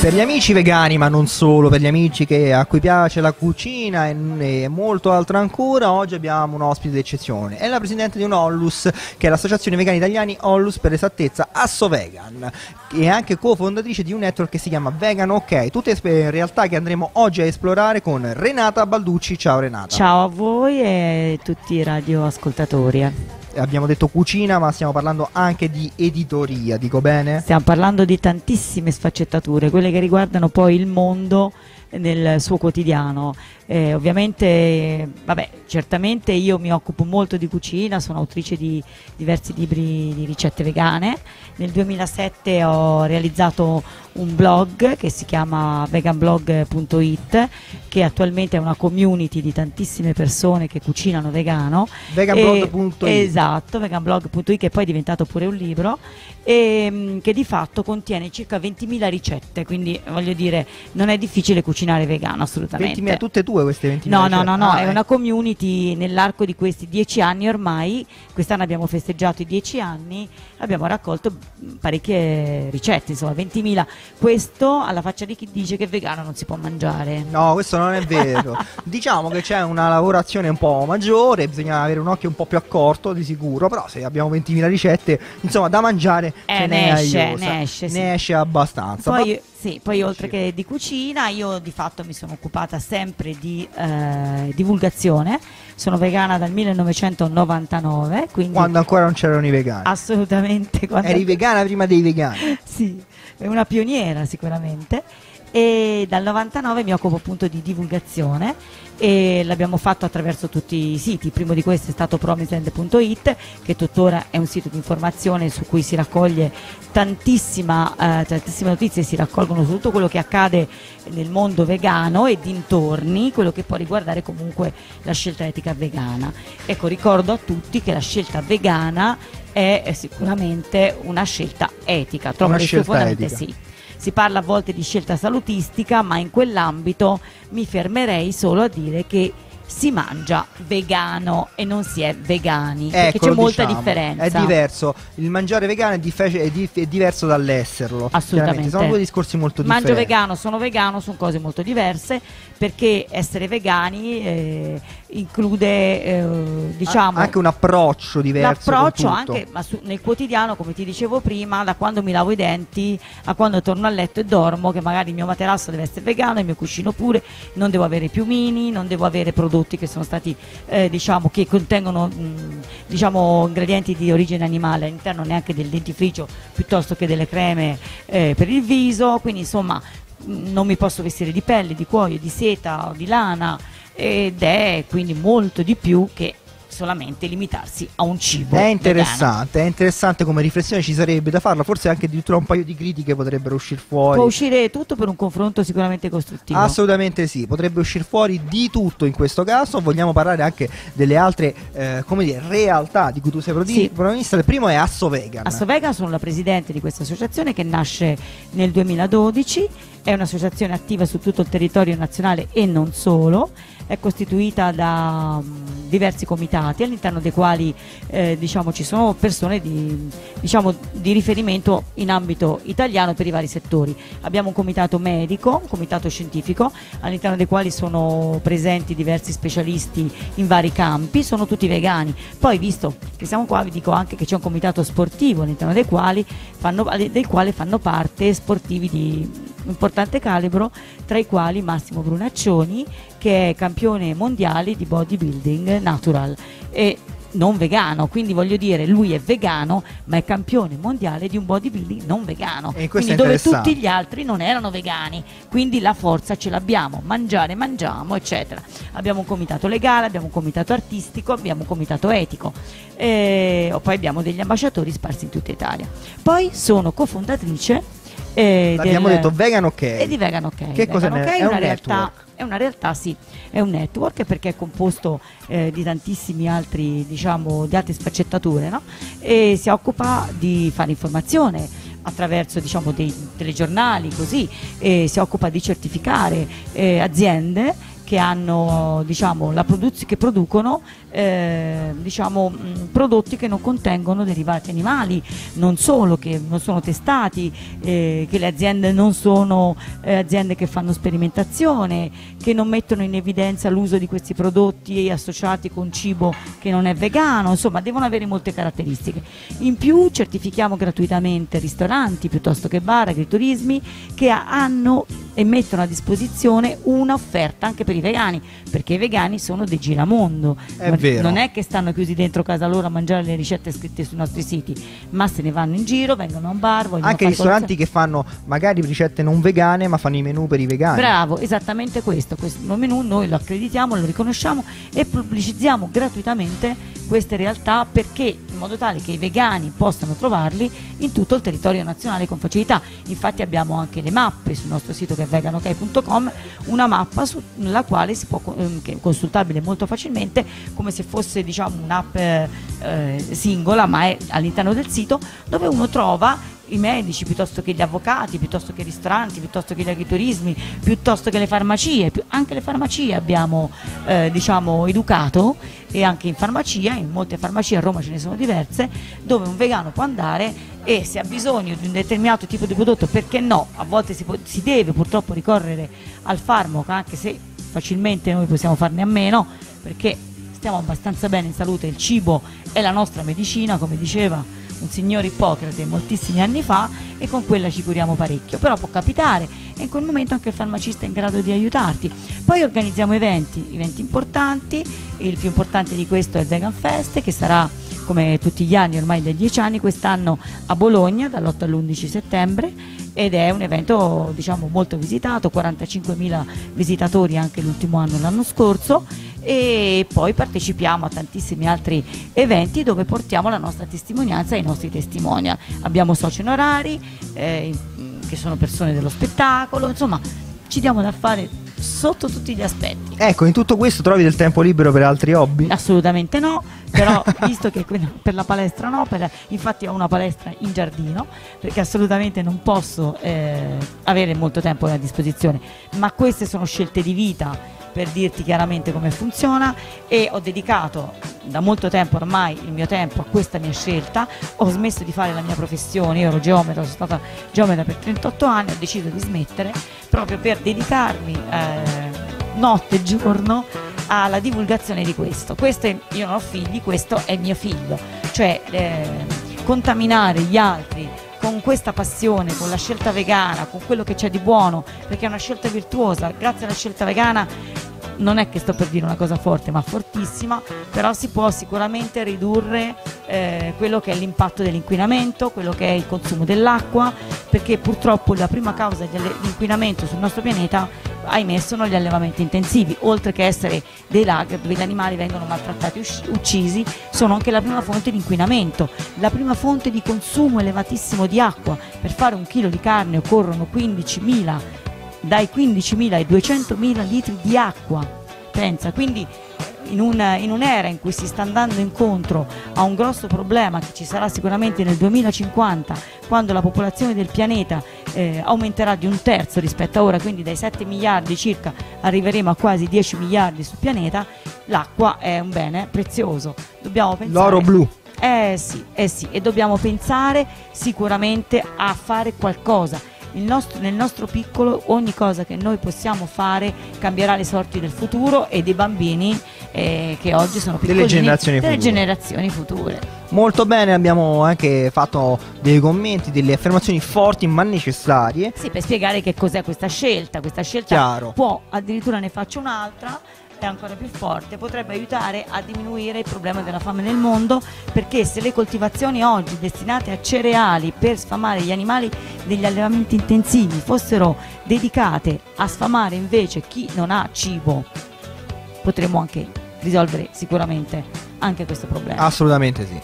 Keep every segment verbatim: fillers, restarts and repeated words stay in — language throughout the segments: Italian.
Per gli amici vegani, ma non solo, per gli amici che, a cui piace la cucina e, e molto altro ancora, oggi abbiamo un ospite d'eccezione. È la presidente di un Onlus, che è l'Associazione Vegani Italiani, Onlus per esattezza, Assovegan, e anche cofondatrice di un network che si chiama Vegan Ok. Tutte realtà che andremo oggi a esplorare con Renata Balducci. Ciao Renata. Ciao a voi e tutti i radioascoltatori. Abbiamo detto cucina, ma stiamo parlando anche di editoria, dico bene? Stiamo parlando di tantissime sfaccettature, quelle che riguardano poi il mondo nel suo quotidiano. Eh, ovviamente, vabbè, certamente io mi occupo molto di cucina, sono autrice di diversi libri di ricette vegane. Nel duemilasette ho realizzato un blog che si chiama vegan blog punto it, che attualmente è una community di tantissime persone che cucinano vegano. vegan blog punto it. Esatto, vegan blog punto it, che poi è diventato pure un libro, e che di fatto contiene circa ventimila ricette, quindi voglio dire, non è difficile cucinare vegano assolutamente. ventimila tutte tue queste ventimila? No, no, no, no, ah, è eh. una community. Nell'arco di questi dieci anni ormai, quest'anno abbiamo festeggiato i dieci anni, abbiamo raccolto parecchie ricette, insomma ventimila. Questo alla faccia di chi dice che vegano non si può mangiare. No, questo non è vero. Diciamo che c'è una lavorazione un po' maggiore, bisogna avere un occhio un po' più accorto di sicuro, però se abbiamo ventimila ricette, insomma, da mangiare eh, ce ne, ne esce, aiosa. ne esce, sì. Ne esce abbastanza. Poi, Ma... sì, poi oltre che di cucina, io di fatto mi sono occupata sempre di eh, divulgazione. Sono vegana dal millenovecentonovantanove, quindi quando ancora non c'erano i vegani. Assolutamente. Quando Eri vegana prima dei vegani. Sì, è una pioniera sicuramente. E dal novantanove mi occupo appunto di divulgazione e l'abbiamo fatto attraverso tutti i siti. Il primo di questi è stato promisland punto it, che tuttora è un sito di informazione su cui si raccoglie tantissima, eh, tantissime notizie, si raccolgono su tutto quello che accade nel mondo vegano e dintorni, quello che può riguardare comunque la scelta etica vegana. Ecco, ricordo a tutti che la scelta vegana è sicuramente una scelta etica, trovo una scelta etica. Sì. Si parla a volte di scelta salutistica, ma in quell'ambito mi fermerei solo a dire che si mangia vegano e non si è vegani, perché Eccolo, c'è molta diciamo, differenza. È diverso, il mangiare vegano è, diffe- è, dif- è diverso dall'esserlo. Assolutamente. Sono due discorsi molto differenti. Mangio vegano, sono vegano, sono cose molto diverse, perché essere vegani eh, include eh, diciamo anche un approccio diverso. L'approccio anche, ma su, nel quotidiano, come ti dicevo prima, da quando mi lavo i denti a quando torno a letto e dormo, che magari il mio materasso deve essere vegano, il mio cuscino pure, non devo avere piumini, non devo avere prodotti che sono stati eh, diciamo che contengono mh, diciamo ingredienti di origine animale all'interno, neanche del dentifricio piuttosto che delle creme eh, per il viso, quindi insomma mh, non mi posso vestire di pelle, di cuoio, di seta o di lana, ed è quindi molto di più che solamente limitarsi a un cibo. È interessante, vegano. È interessante come riflessione, ci sarebbe da farla, forse anche addirittura un paio di critiche potrebbero uscire fuori. Può uscire tutto per un confronto sicuramente costruttivo. Assolutamente sì, potrebbe uscire fuori di tutto in questo caso. Vogliamo parlare anche delle altre eh, come dire, realtà di cui tu sei protagonista. Il primo è Assovegan. Assovegan, sono la presidente di questa associazione che nasce nel duemiladodici, è un'associazione attiva su tutto il territorio nazionale e non solo, è costituita da um, diversi comitati all'interno dei quali eh, diciamo ci sono persone di, diciamo, di riferimento in ambito italiano per i vari settori. Abbiamo un comitato medico, un comitato scientifico all'interno dei quali sono presenti diversi specialisti in vari campi, sono tutti vegani. Poi, visto che siamo qua, vi dico anche che c'è un comitato sportivo all'interno dei quali fanno, del quale fanno parte sportivi di importante calibro, tra i quali Massimo Brunaccioni, che è campione mondiale di bodybuilding natural e non vegano, quindi voglio dire, lui è vegano ma è campione mondiale di un bodybuilding non vegano, e quindi dove tutti gli altri non erano vegani, quindi la forza ce l'abbiamo, mangiare mangiamo eccetera. Abbiamo un comitato legale, abbiamo un comitato artistico, abbiamo un comitato etico e poi abbiamo degli ambasciatori sparsi in tutta Italia. Poi sono cofondatrice Eh, Abbiamo del, detto Vegan Ok. E di Vegan Ok. Che cosa Vegan è? Ok È una un realtà, network. è una realtà, sì, è un network perché è composto eh, di tantissimi altri, diciamo, di altre sfaccettature, no? E si occupa di fare informazione attraverso, diciamo, dei telegiornali, così, e si occupa di certificare eh, aziende che hanno, diciamo, la produz- che producono eh, diciamo, mh, prodotti che non contengono derivati animali, non solo, che non sono testati, eh, che le aziende non sono eh, aziende che fanno sperimentazione, che non mettono in evidenza l'uso di questi prodotti associati con cibo che non è vegano, insomma devono avere molte caratteristiche. In più certifichiamo gratuitamente ristoranti piuttosto che bar, agriturismi che hanno e mettono a disposizione un'offerta anche per i vegani, perché i vegani sono dei giramondo, è vero. Non è che stanno chiusi dentro casa loro a mangiare le ricette scritte sui nostri siti, ma se ne vanno in giro, vengono a un bar, vogliono anche fare ristoranti che fanno magari ricette non vegane ma fanno i menù per i vegani. Bravo, esattamente questo, questo menù noi lo accreditiamo, lo riconosciamo e pubblicizziamo gratuitamente queste realtà, perché in modo tale che i vegani possano trovarli in tutto il territorio nazionale con facilità. Infatti abbiamo anche le mappe sul nostro sito che è veganokay punto com, una mappa sulla quale si può, che è consultabile molto facilmente, come se fosse, diciamo, un'app eh, singola, ma è all'interno del sito, dove uno trova i medici, piuttosto che gli avvocati, piuttosto che i ristoranti, piuttosto che gli agriturismi, piuttosto che le farmacie. Anche le farmacie abbiamo eh, diciamo educato, e anche in farmacia, in molte farmacie a Roma ce ne sono diverse, dove un vegano può andare e se ha bisogno di un determinato tipo di prodotto, perché no, a volte si, può, si deve purtroppo ricorrere al farmaco, anche se facilmente noi possiamo farne a meno, perché stiamo abbastanza bene in salute, il cibo è la nostra medicina, come diceva un signor Ippocrate moltissimi anni fa, e con quella ci curiamo parecchio. Però può capitare e in quel momento anche il farmacista è in grado di aiutarti. Poi organizziamo eventi, eventi importanti, il più importante di questo è il Vegan Fest, che sarà come tutti gli anni ormai da dieci anni, quest'anno a Bologna dall'otto all'undici settembre, ed è un evento, diciamo, molto visitato, quarantacinquemila visitatori anche l'ultimo anno, l'anno scorso, e poi partecipiamo a tantissimi altri eventi dove portiamo la nostra testimonianza e i nostri testimonial. Abbiamo soci onorari eh, che sono persone dello spettacolo, insomma ci diamo da fare sotto tutti gli aspetti. Ecco, in tutto questo trovi del tempo libero per altri hobby? Assolutamente no, però visto che per la palestra no, per, infatti ho una palestra in giardino, perché assolutamente non posso eh, avere molto tempo a disposizione, ma queste sono scelte di vita, per dirti chiaramente come funziona, e ho dedicato da molto tempo ormai il mio tempo a questa mia scelta. Ho smesso di fare la mia professione, io ero geometra, sono stata geometra per trentotto anni, ho deciso di smettere proprio per dedicarmi eh, notte e giorno alla divulgazione di questo. Questo è, io non ho figli, questo è mio figlio, cioè eh, contaminare gli altri con questa passione, con la scelta vegana, con quello che c'è di buono, perché è una scelta virtuosa. Grazie alla scelta vegana, non è che sto per dire una cosa forte, ma fortissima, però si può sicuramente ridurre eh, quello che è l'impatto dell'inquinamento, quello che è il consumo dell'acqua, perché purtroppo la prima causa di inquinamento sul nostro pianeta, ahimè, sono gli allevamenti intensivi, oltre che essere dei lager dove gli animali vengono maltrattati e uccisi, sono anche la prima fonte di inquinamento, la prima fonte di consumo elevatissimo di acqua. Per fare un chilo di carne occorrono quindicimila, dai quindicimila ai duecentomila litri di acqua, pensa. Quindi in, una, in un'era in cui si sta andando incontro a un grosso problema che ci sarà sicuramente nel duemilacinquanta, quando la popolazione del pianeta eh, aumenterà di un terzo rispetto a ora, quindi dai sette miliardi circa arriveremo a quasi dieci miliardi sul pianeta, l'acqua è un bene prezioso. Dobbiamo pensare... L'oro blu. Eh sì, eh sì, e dobbiamo pensare sicuramente a fare qualcosa. Il nostro, nel nostro piccolo, ogni cosa che noi possiamo fare cambierà le sorti del futuro e dei bambini eh, che oggi sono piccolini, delle generazioni delle future. generazioni future. Molto bene, abbiamo anche fatto dei commenti, delle affermazioni forti ma necessarie. Sì, per spiegare che cos'è questa scelta. Questa scelta Chiaro. può, addirittura ne faccio un'altra, è ancora più forte, potrebbe aiutare a diminuire il problema della fame nel mondo, perché se le coltivazioni oggi destinate a cereali per sfamare gli animali degli allevamenti intensivi fossero dedicate a sfamare invece chi non ha cibo, potremmo anche risolvere sicuramente anche questo problema. Assolutamente sì.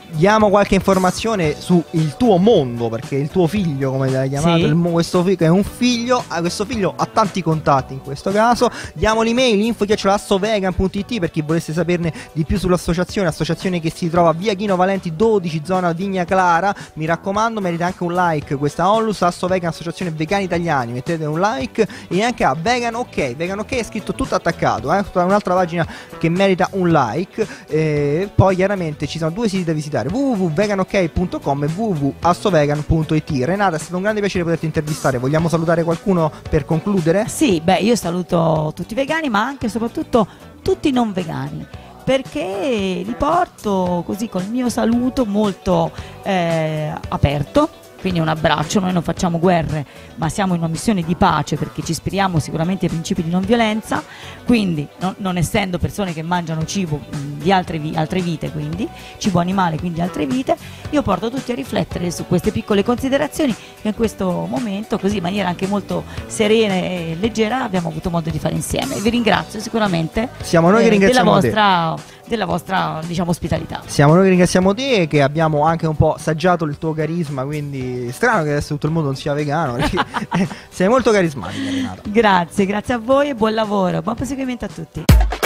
diamo qualche informazione su il tuo mondo, perché il tuo figlio, come l'hai chiamato, Sì. il mo- questo figlio è un figlio, ah, questo figlio ha tanti contatti in questo caso. Diamo l'email info chiocciola assovegan punto it per chi volesse saperne di più sull'associazione, associazione che si trova via Chino Valenti dodici, zona Vigna Clara. Mi raccomando, merita anche un like questa Onlus, Assovegan, associazione vegani italiani, mettete un like, e anche a Vegan Ok, Vegan Ok è scritto tutto attaccato, eh? Un'altra pagina che merita un like. E poi chiaramente ci sono due siti da visitare, w w w punto vegan ok punto com e w w w punto assovegan punto it. Renata, è stato un grande piacere poterti intervistare. Vogliamo salutare qualcuno per concludere? Sì, beh, io saluto tutti i vegani, ma anche e soprattutto tutti i non vegani, perché li porto così col mio saluto molto eh, aperto. Quindi un abbraccio, noi non facciamo guerre, ma siamo in una missione di pace, perché ci ispiriamo sicuramente ai principi di non violenza, quindi no, non essendo persone che mangiano cibo mh, di altre, vi- altre vite, quindi cibo animale, quindi altre vite, io porto tutti a riflettere su queste piccole considerazioni che in questo momento, così in maniera anche molto serena e leggera, abbiamo avuto modo di fare insieme. E vi ringrazio sicuramente Siamo noi che eh, della ringraziamo te. vostra, della vostra diciamo, ospitalità. Siamo noi che ringraziamo te, che abbiamo anche un po' assaggiato il tuo carisma, quindi strano che adesso tutto il mondo non sia vegano, perché sei molto carismatica, Renata. Grazie, grazie a voi e buon lavoro, buon proseguimento a tutti.